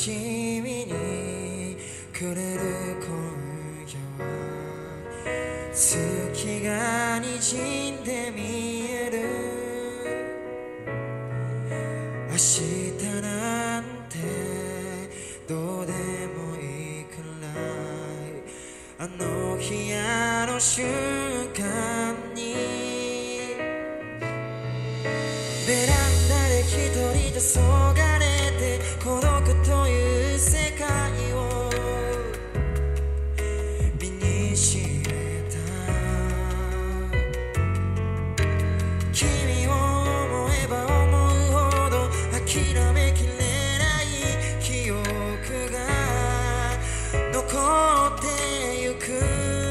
しみにくれる今夜は月が滲んで見える。明日なんてどうでもいいくらい、あの日あの瞬間にベランダで一人黄昏れて孤独という世界を身にしめた。君を思えば思うほど諦めきれない記憶が残ってゆく。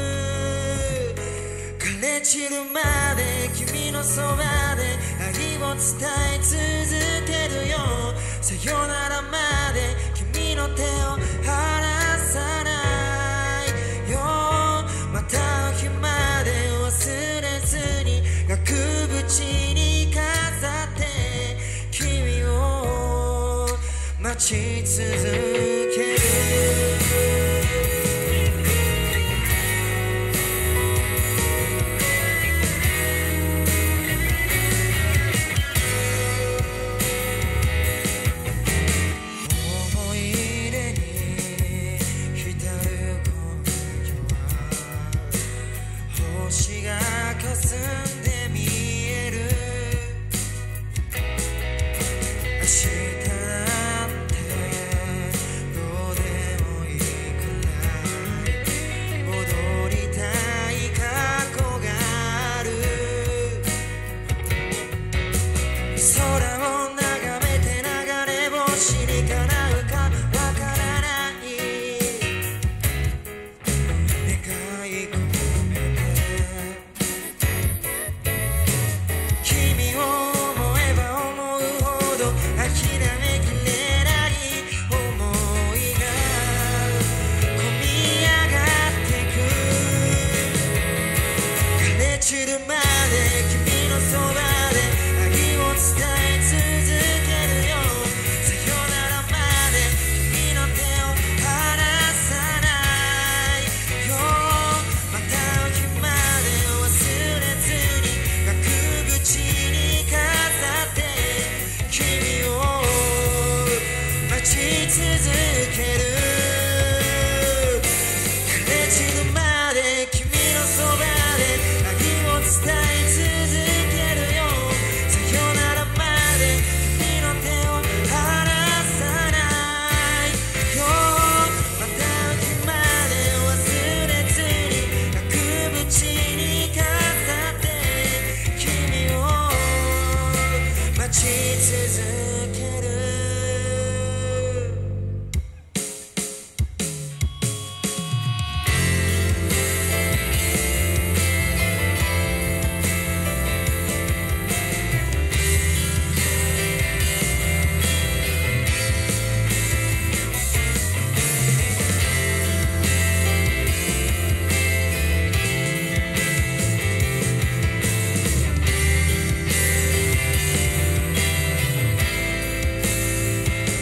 枯れ散るまで君のそばで愛を伝え続けるよ。さよならまで君の手を離さないよ。また日まで忘れずに額縁に飾って君を待ち続ける。星が霞んで見える。明日なんてどうでもいいくらい戻りたい過去がある。空を眺めて流れ星にかなうかわからない願い込めて君を思えば思うほど諦めきれない想いが込み上がってく。枯れ散るまで君のそばで愛を伝え続けるよ。さよならまで君の手を離さないよ。また日まで忘れずに額縁に飾って君を待ち続ける。枯れ散るまで君のそばで愛を伝え続けるよ。さよならまで君の手を離さないよ。また日まで忘れずに額縁に飾って君を待ち続ける。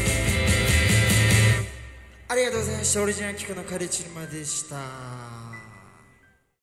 ありがとうございました。オリジナル曲の枯れ散るまででした。